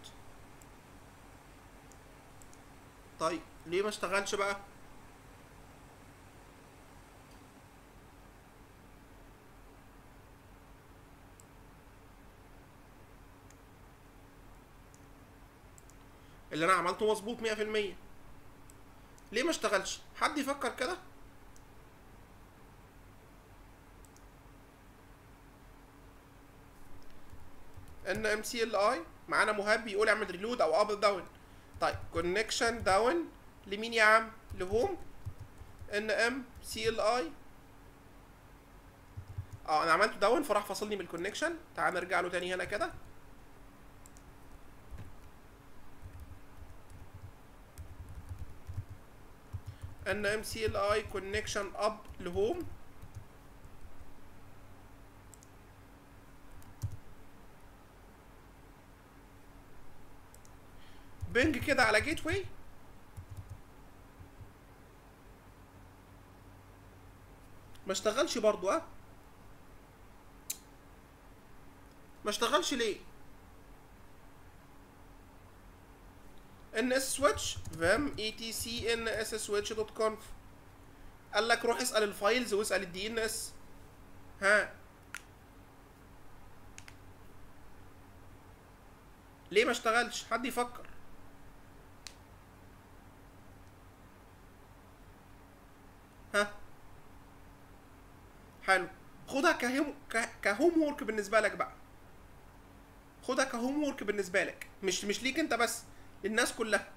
طيب ليه ما اشتغلش بقى؟ اللي انا عملته مظبوط مية في المية، ليه ما اشتغلش؟ حد يفكر كده؟ ان ام سي ال اي معانا مهاب بيقول اعمل ريلود او اب داون. طيب كونكشن داون لمين يا عم؟ لهوم ان ام سي ال اي. اه انا عملته داون فراح فاصلني من الكونكشن. تعال نرجع له تاني هنا كده. ان ام سي ال اي كونكشن اب لهوم. بنج كده على جيت واي. ما اشتغلش برضو. ها ما اشتغلش ليه؟ ان اس سويتش فام اي تي سي ان اس سويتش دوت كونف. قال لك روح اسال الفايلز واسال الدي ان اس. ها ليه ما اشتغلش؟ حد يفكر. ها حلو. خدها كهوم كهوم وورك بالنسبه لك بقى. خدها كهوم وورك بالنسبه لك، مش مش ليك انت بس، للناس كلها.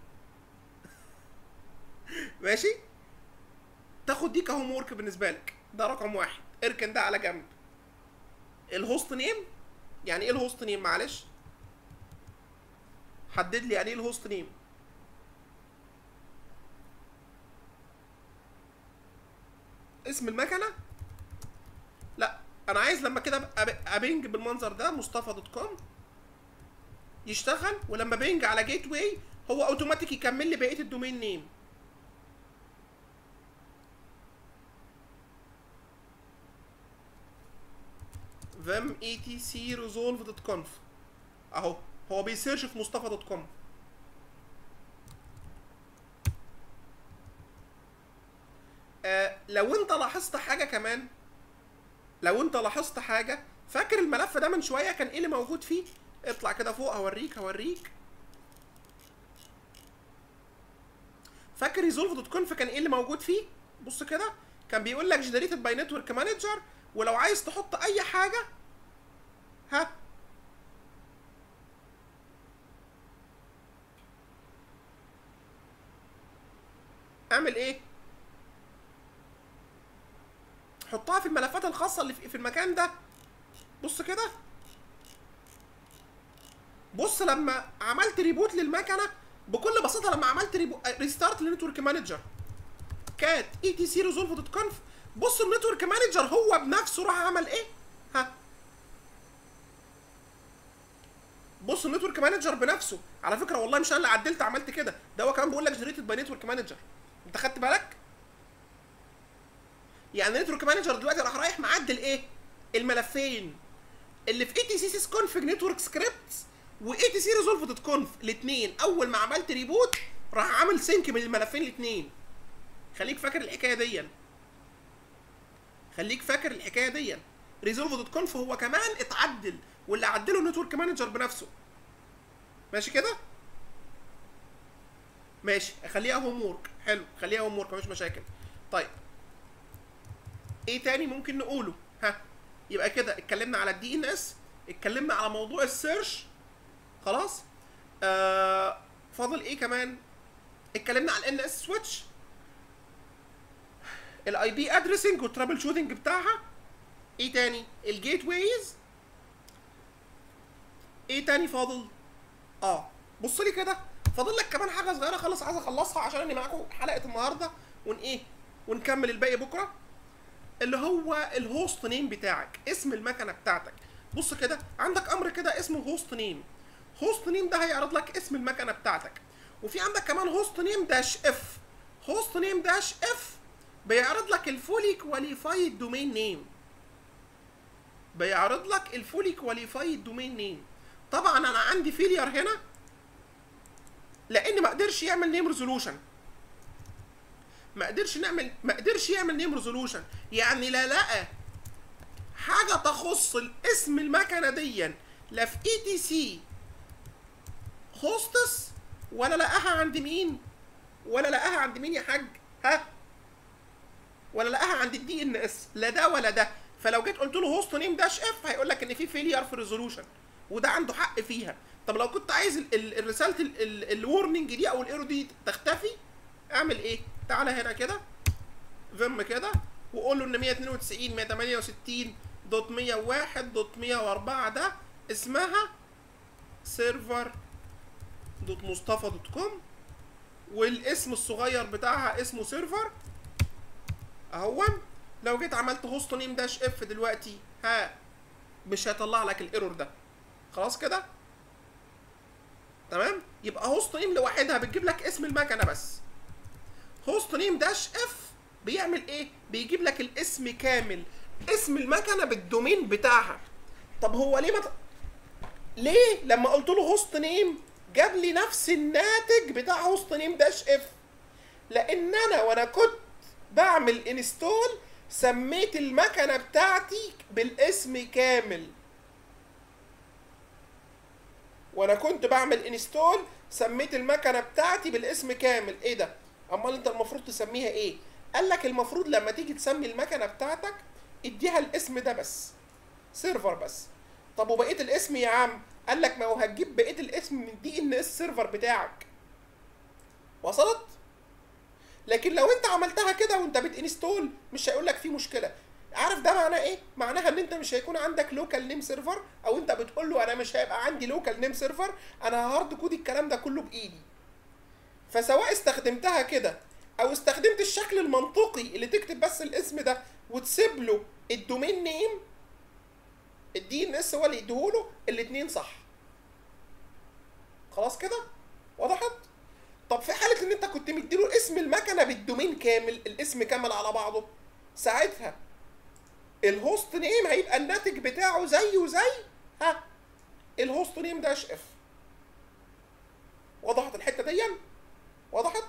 ماشي؟ تاخد دي كهوم وورك بالنسبه لك. ده رقم واحد، اركن ده على جنب. الهوست نيم، يعني ايه الهوست نيم؟ معلش حدد لي يعني ايه الهوست نيم. اسم المكنه؟ لا انا عايز لما كده ابنج بالمنظر ده مصطفى دوت كوم يشتغل، ولما بنج على جيت واي هو اوتوماتيك يكمل لي بقيه الدومين نيم. فام اي تي سي ريزولف دوت كونف اهو، هو بيسيرش في مصطفى دوت كوم. آه لو انت لاحظت حاجه كمان، لو انت لاحظت حاجه، فاكر الملف ده من شويه كان ايه اللي موجود فيه؟ اطلع كده فوق هوريك هوريك. فاكر ريزولف دوت كونف كان ايه اللي موجود فيه؟ بص كده، كان بيقول لك جنريتد باي نتورك مانجر، ولو عايز تحط اي حاجه ها اعمل ايه؟ حطها في الملفات الخاصه اللي في المكان ده. بص كده، بص لما عملت ريبوت للمكنه بكل بساطه، لما عملت ريستارت للنتورك مانجر كات اي تي سي ريزولف دوت كونف، بص النتورك مانجر هو بنفسه راح عمل ايه؟ ها بص النتورك مانجر بنفسه، على فكره والله مش انا اللي عدلت عملت كده، ده هو كمان بيقول لك جنريتد باي نتورك مانجر. انت خدت بالك؟ يعني النتورك مانجر دلوقتي راح رايح معدل ايه؟ الملفين اللي في اي تي سي سيس كونفج نتورك سكريبتس واي تي سي ريزولف دوت كونف، الاثنين اول ما عملت ريبوت راح عامل سينك من الملفين الاثنين. خليك فاكر الحكايه دي، خليك فاكر الحكايه دي. ريزولف دوت كونف هو كمان اتعدل، واللي عدله النتورك مانجر بنفسه. ماشي كده؟ ماشي، خليها هوم وورك. حلو، خليها هوم وورك مفيش مشاكل. طيب ايه تاني ممكن نقوله؟ ها يبقى كده اتكلمنا على الدي ان اس، اتكلمنا على موضوع السيرش، خلاص. آه فاضل ايه كمان؟ اتكلمنا على الان اس سويتش، الاي بي ادريسنج والترابل شوتنج بتاعها. ايه تاني؟ الجيت ويز. ايه تاني فاضل؟ اه بص لي كده، فاضل لك كمان حاجه صغيره خالص عايز اخلصها عشان اني معاكم حلقه النهارده، ون ايه ونكمل الباقي بكره، اللي هو الهوست نيم بتاعك، اسم المكنه بتاعتك. بص كده، عندك امر كده اسمه هوست نيم. هوست نيم ده هيعرض لك اسم المكنه بتاعتك، وفي عندك كمان هوست نيم داش اف. هوست نيم داش اف بيعرض لك الفولي كواليفايد دومين نيم، بيعرض لك الفولي كواليفايد دومين نيم. طبعا انا عندي فيلير هنا لان ما قدرش يعمل نيم ريزولوشن، ما قدرش نعمل ما قدرش يعمل نيم ريزولوشن، يعني لا لقى حاجه تخص الاسم المكنه دي لا في اي تي سي هوستس، ولا لقاها عند مين؟ ولا لقاها عند مين يا حاج؟ ها؟ ولا لقاها عند الدي ان اس، لا ده ولا ده. فلو جيت قلت له هوست نيم داش اف هيقول لك ان في فيلير في الريزولوشن، وده عنده حق فيها. طب لو كنت عايز الرساله الورنينج دي او الايرو دي تختفي، اعمل ايه؟ تعالى هنا كده فيم كده وقول له ان مية اتنين وتسعين مية تمانية وستين دوت مية وواحد دوت مية واربعة ده اسمها سيرفر دوت مصطفى دوت كوم، والاسم الصغير بتاعها اسمه سيرفر اهو. لو جيت عملت هوست نيم داش اف دلوقتي، ها مش هيطلع لك الايرور ده. خلاص كده تمام. يبقى هوست نيم لوحدها بتجيب لك اسم المكنه بس. هوست نيم داش اف بيعمل ايه؟ بيجيب لك الاسم كامل، اسم المكنه بالدومين بتاعها. طب هو ليه ما ت... ليه لما قلت له هوست نيم جاب لي نفس الناتج بتاع هوست نيم داش اف؟ لان انا وانا كنت بعمل انستول سميت المكنه بتاعتي بالاسم كامل. وانا كنت بعمل انستول سميت المكنه بتاعتي بالاسم كامل. ايه ده؟ امال انت المفروض تسميها ايه؟ قال لك المفروض لما تيجي تسمي المكنه بتاعتك اديها الاسم ده بس، سيرفر بس. طب وبقيه الاسم يا عم؟ قال لك ما هو هتجيب بقيه الاسم من دي ان اس سيرفر بتاعك. وصلت؟ لكن لو انت عملتها كده وانت بتنستول مش هيقول لك في مشكله. عارف ده معناه ايه؟ معناها ان انت مش هيكون عندك لوكال نيم سيرفر، او انت بتقول له انا مش هيبقى عندي لوكال نيم سيرفر، انا هارد كود الكلام ده كله بايدي. فسواء استخدمتها كده او استخدمت الشكل المنطقي اللي تكتب بس الاسم ده وتسيب له الدومين نيم، الدي ان اس هو اللي يديهوله، الاتنين صح. خلاص كده وضحت؟ طب في حاله ان انت كنت مديله اسم المكنه بالدومين كامل، الاسم كامل على بعضه، ساعتها الهوست نيم هيبقى الناتج بتاعه زيه زي ها الهوست نيم داش اف. وضحت الحته دي؟ وضحت؟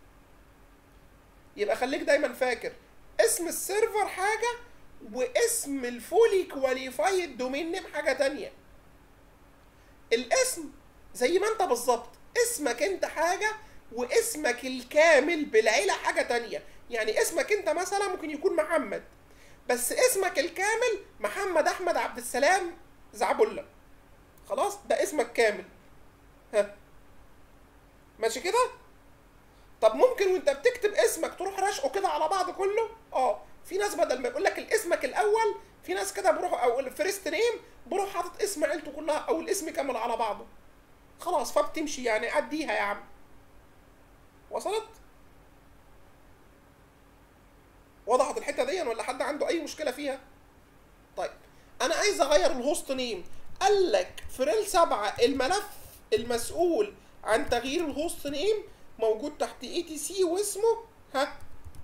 يبقى خليك دايما فاكر اسم السيرفر حاجه واسم الفولي كواليفايد دومين نيم حاجه تانيه. الاسم زي ما انت بالظبط، اسمك انت حاجه واسمك الكامل بالعيله حاجه تانيه. يعني اسمك انت مثلا ممكن يكون محمد، بس اسمك الكامل محمد احمد عبد السلام زعبله. خلاص ده اسمك كامل. ها ماشي كده؟ طب ممكن وانت بتكتب اسمك تروح راشقه كده على بعض كله؟ اه في ناس بدل ما يقول لك اسمك الاول، في ناس كده بروح او الفيرست نيم بروح حاطط اسم عيلته كلها او الاسم كامل على بعضه. خلاص فبتمشي يعني، عديها يا عم. وصلت؟ وضحت الحته دي ولا حد عنده اي مشكله فيها؟ طيب انا عايز اغير الهوست نيم. قال لك في ريل سبعة الملف المسؤول عن تغيير الهوست نيم موجود تحت اي تي سي واسمه ها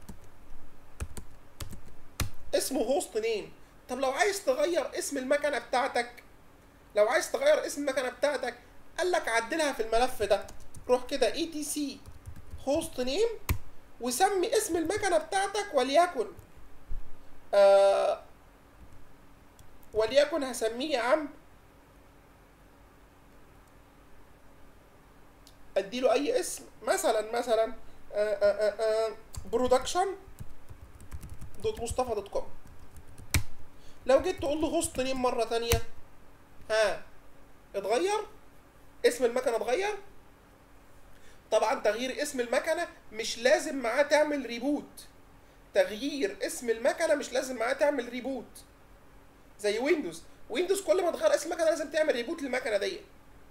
اسمه هوست نيم. طب لو عايز تغير اسم المكنه بتاعتك، لو عايز تغير اسم المكنه بتاعتك قال لك عدلها في الملف ده. روح كده اي تي سي هوست نيم وسمي اسم المكنه بتاعتك، وليكن آه وليكن هسميه يا عم، اديله اي اسم مثلا مثلا برودكشن دوت مصطفى دوت كوم. لو جيت تقول له هوست نيم مره ثانيه، ها اتغير اسم المكنه، اتغير. طبعا تغيير اسم المكنه مش لازم معاه تعمل ريبوت. تغيير اسم المكنه مش لازم معاه تعمل ريبوت زي ويندوز. ويندوز كل ما تغير اسم المكنه لازم تعمل ريبوت للمكنه دي.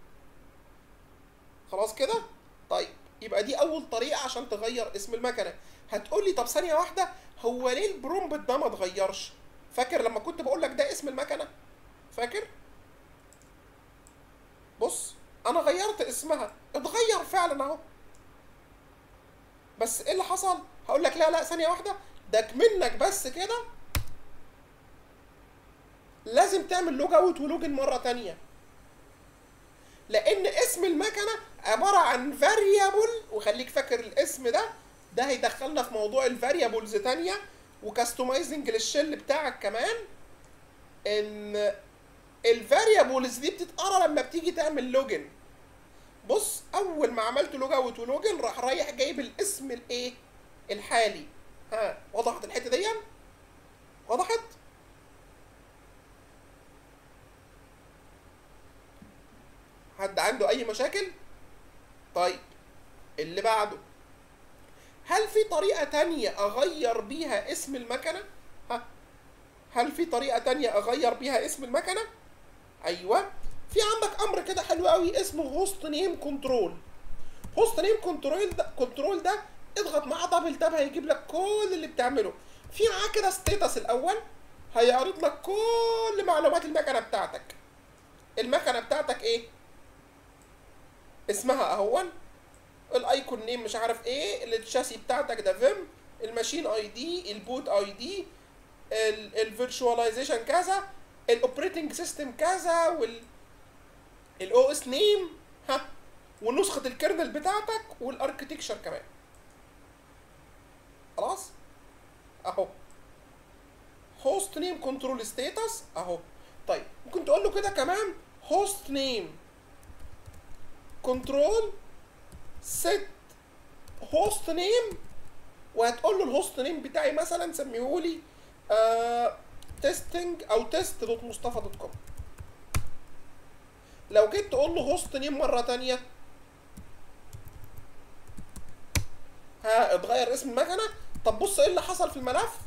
خلاص كده؟ طيب يبقى دي اول طريقه عشان تغير اسم المكنه. هتقول لي طب ثانيه واحده، هو ليه البرومبت ده ما اتغيرش؟ فاكر لما كنت بقول لك ده اسم المكنه؟ فاكر؟ بص انا غيرت اسمها، اتغير فعلا اهو. بس ايه اللي حصل؟ هقول لك لا لا ثانيه واحده، ده منك بس كده لازم تعمل لوج اوت ولوجن مره ثانيه، لان اسم المكنه عباره عن فاريبل. وخليك فاكر الاسم ده، ده هيدخلنا في موضوع الفاريبلز ثانيه وكاستمايزنج للشل بتاعك كمان. ان الفاريبلز دي بتتقرا لما بتيجي تعمل لوجن. بص اول ما عملت لوج اوت ولوجن راح رايح جايب الاسم الايه الحالي. ها وضحت الحته دي؟ وضحت؟ حد عنده اي مشاكل؟ طيب اللي بعده، هل في طريقة تانية اغير بيها اسم المكنة؟ ها هل في طريقة تانية اغير بيها اسم المكنة؟ ايوه، في عندك امر كده حلو قوي اسمه هوست نيم كنترول. هوست نيم كنترول ده كنترول ده اضغط معاه دبل تاب هيجيب لك كل اللي بتعمله. في معاه كده ستيتس الاول، هيعرض لك كل معلومات المكنه بتاعتك. المكنه بتاعتك ايه؟ اسمها اهون، الايكون نيم مش عارف ايه، الشاسي بتاعتك ده فيم، الماشين اي دي، البوت اي دي، الفيرتشواليزيشن كذا، الاوبريتنج سيستم كذا، وال الاو اس نيم، ها ونسخه الكيرنل بتاعتك والاركتكشر كمان. خلاص اهو هوست نيم كنترول ستاتس اهو. طيب ممكن تقول له كده كمان هوست نيم كنترول سيت هوست نيم، وهتقول له الهوست نيم بتاعي مثلا سميهولي آه تيستنج او تيست دوت مصطفى دوت كوم. لو جيت تقول له هوست نيم مره تانية، ها اتغير اسم المكنه. طب بص ايه اللي حصل في الملف،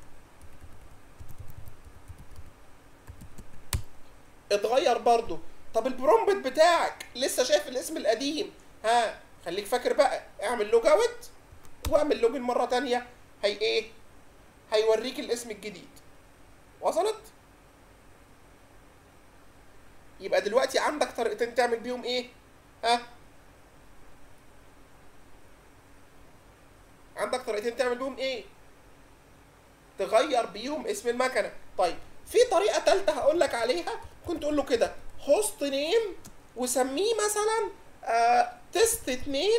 اتغير برضو. طب البرومبت بتاعك لسه شايف الاسم القديم، ها خليك فاكر بقى، اعمل لوج اوت واعمل لوجن مره تانية، هي ايه؟ هيوريك الاسم الجديد. وصلت؟ يبقى دلوقتي عندك طريقتين تعمل بيهم ايه؟ ها عندك طريقتين تعمل بيهم ايه؟ تغير بيهم اسم المكنه. طيب في طريقه ثالثه هقول لك عليها، كنت تقول له كده هوست نيم وسميه مثلا آه تيست اتنين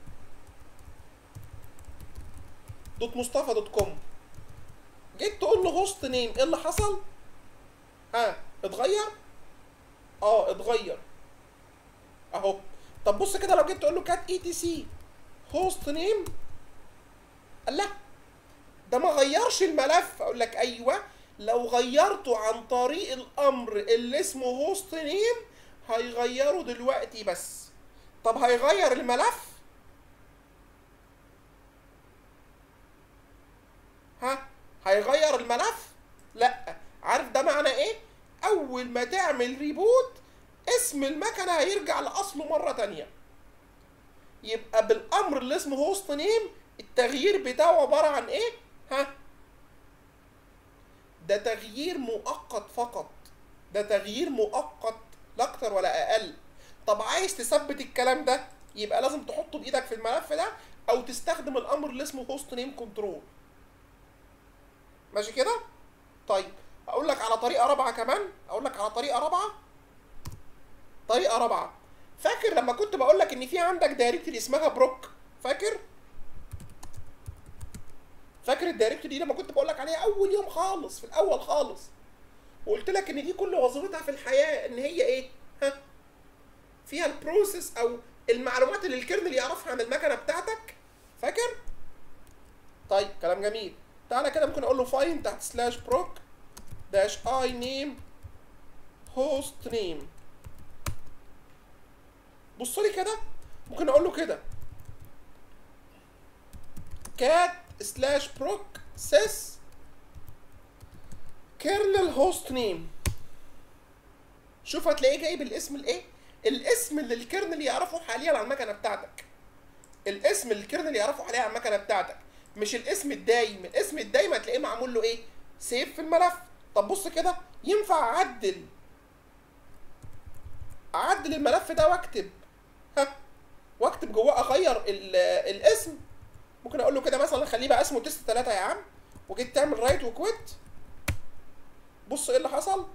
دوت مصطفى دوت كوم. جيت تقول له هوست نيم، ايه اللي حصل؟ ها اتغير؟ اه اتغير اهو. طب بص كده لو جيت تقول له كات اي تي سي هوست نيم، لا ده ما غيرش الملف. اقول لك ايوه، لو غيرته عن طريق الامر اللي اسمه هوست نيم هيغيره دلوقتي بس. طب هيغير الملف؟ ها هيغير الملف؟ لا. عارف ده معنى ايه؟ اول ما تعمل ريبوت اسم المكنه هيرجع لاصله مره تانية. يبقى بالامر اللي اسمه هوست نيم التغيير بتاعه عباره عن ايه؟ ها ده تغيير مؤقت فقط، ده تغيير مؤقت لا اكتر ولا اقل. طب عايز تثبت الكلام ده يبقى لازم تحطه بايدك في الملف ده او تستخدم الامر اللي اسمه هوست نيم كنترول. ماشي كده؟ طيب اقول لك على طريقه رابعه كمان، اقول لك على طريقه رابعه طريقه رابعه فاكر لما كنت بقول لك ان في عندك دايركتوري اسمها بروك؟ فاكر فاكر الدايركتوري دي لما كنت بقول لك عليها اول يوم خالص، في الاول خالص، وقلت لك ان دي كل وظيفتها في الحياه ان هي ايه؟ ها فيها البروسيس او المعلومات اللي الكيرنل يعرفها عن المكنه بتاعتك. فاكر؟ طيب كلام جميل. تعالى كده ممكن اقول له فاين تحت سلاش بروك داش اي نيم هوست نيم. بص لي كده، ممكن اقول له كده كات سلاش بروك سيس كيرنل هوست نيم. شوف هتلاقيه جايب الاسم الايه؟ الاسم اللي الكيرنل يعرفه حاليا على المكنه بتاعتك. الاسم اللي الكيرنل يعرفه حاليا على المكنه بتاعتك، مش الاسم الدايم. الاسم الدايم هتلاقيه معمول له ايه؟ سيف في الملف. طب بص كده، ينفع اعدل اعدل الملف ده واكتب ها واكتب جواه اغير الاسم. ممكن اقول له كده مثلا خليه بقى اسمه تيست ثلاثة يا عم، وجيت تعمل رايت وكويت. بص ايه اللي حصل؟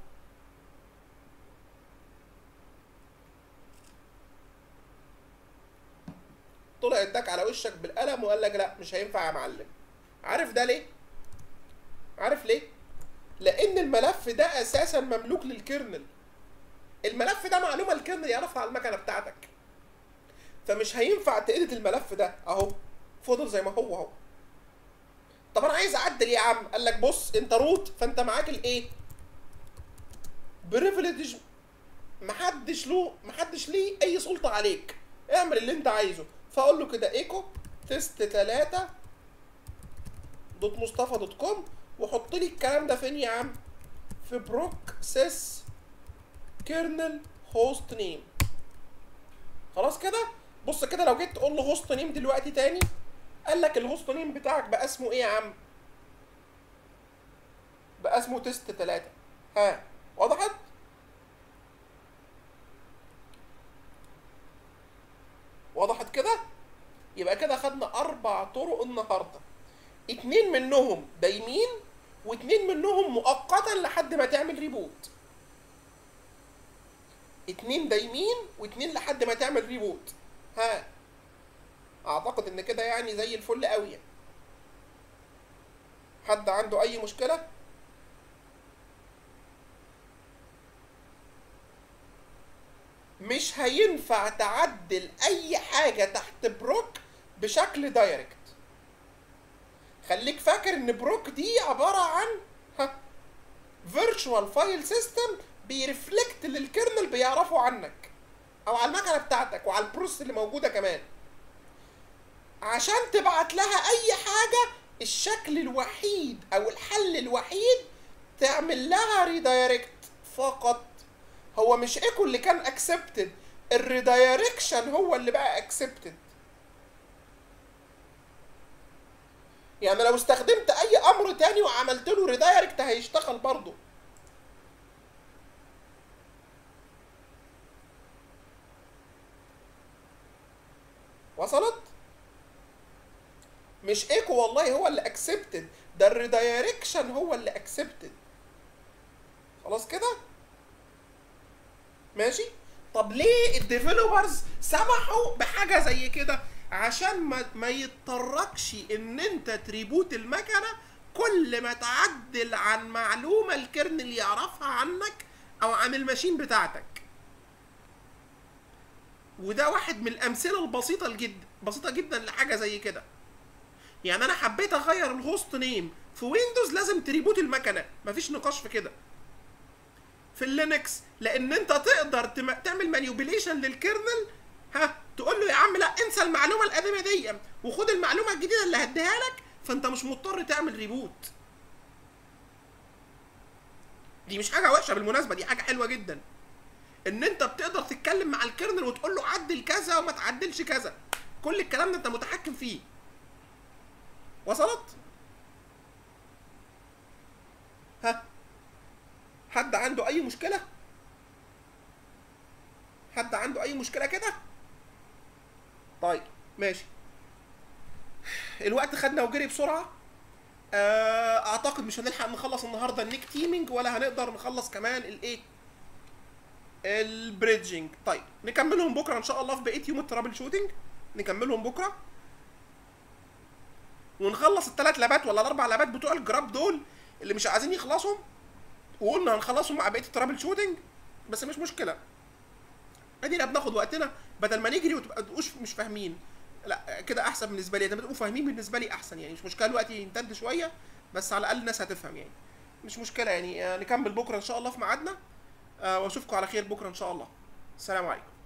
طلع اداك على وشك بالقلم وقال لك لا مش هينفع يا معلم. عارف ده ليه؟ عارف ليه؟ لان الملف ده اساسا مملوك للكيرنل. الملف ده معلومه الكيرنل يعرفها على المكنه بتاعتك، فمش هينفع تأديت الملف ده. اهو فضل زي ما هو اهو. طب انا عايز اعدل يا عم، قال لك بص انت روت، فانت معاك الايه؟ بريفليج محدش له محدش ليه اي سلطه عليك، اعمل اللي انت عايزه. فاقول له كده ايكو تيست تلاتة دوت مصطفى دوت كوم، وحط لي الكلام ده فين يا عم؟ في بروك سيس كيرنل هوست نيم. خلاص كده. بص كده لو جيت تقول له هوست نيم دلوقتي تاني، قال لك الهوست نيم بتاعك بقى اسمه ايه يا عم؟ بقى اسمه تيست تلاتة. ها وضحت؟ وضحت كده؟ يبقى كده خدنا اربع طرق النهارده، اتنين منهم دايمين واتنين منهم مؤقتا لحد ما تعمل ريبوت. اتنين دايمين واتنين لحد ما تعمل ريبوت. ها اعتقد ان كده يعني زي الفل قوي يعني. حد عنده اي مشكله؟ مش هينفع تعدل اي حاجه تحت بروك بشكل دايركت. خليك فاكر ان بروك دي عباره عن ها فيرتشوال فايل سيستم بيرفلكت اللي الكيرنل بيعرفه عنك او على المكنه بتاعتك وعلى البروسيس اللي موجوده كمان. عشان تبعت لها اي حاجه، الشكل الوحيد او الحل الوحيد تعمل لها ريدايركت فقط. هو مش ايكو اللي كان اكسبتد، الريدايركشن هو اللي بقى اكسبتد. يعني لو استخدمت اي امر تاني وعملت له ريدايركت هيشتغل برضه. وصلت؟ مش ايكو والله هو اللي اكسبتد، ده الريدايركشن هو اللي اكسبتد. خلاص كده؟ ماشي؟ طب ليه الديفلوبرز سمحوا بحاجه زي كده؟ عشان ما ما يضطركش ان انت تريبوت المكنه كل ما تعدل عن معلومه الكيرنل يعرفها عنك او عن الماشين بتاعتك. وده واحد من الامثله البسيطه جدا بسيطه جدا لحاجه زي كده. يعني انا حبيت اغير الهوست نيم في ويندوز، لازم تريبوت المكنه، مفيش نقاش في كده. في اللينكس لان انت تقدر تعمل مانيبيوليشن للكيرنل، ها تقول له يا عم لا انسى المعلومه القديمه دي وخد المعلومه الجديده اللي هديها لك، فانت مش مضطر تعمل ريبوت. دي مش حاجه وحشه بالمناسبه، دي حاجه حلوه جدا ان انت بتقدر تتكلم مع الكيرنل وتقول له عدل كذا وما تعدلش كذا. كل الكلام ده انت متحكم فيه. وصلت؟ ها حد عنده اي مشكله؟ حد عنده اي مشكله كده؟ طيب ماشي. الوقت خدنا وجري بسرعه. اعتقد مش هنلحق نخلص النهارده النيك تيمينج، ولا هنقدر نخلص كمان الايه البريدجنج. طيب نكملهم بكره ان شاء الله في بقيه يوم الترابل شوتنج. نكملهم بكره ونخلص الثلاث لابات ولا الاربع لابات بتوع الجراب دول اللي مش عايزين يخلصوا، وقلنا هنخلصهم مع بقيه الترابل شوتنج. بس مش مشكله، ادينا بناخد وقتنا بدل ما نجري وتبقى تبقوش مش فاهمين. لا كده احسن بالنسبه لي، لما تبقوا فاهمين بالنسبه لي احسن. يعني مش مشكله الوقت يمتد شويه، بس على الاقل الناس هتفهم يعني. مش مشكله يعني. نكمل بكره ان شاء الله في ميعادنا، واشوفكم على خير بكره ان شاء الله. السلام عليكم.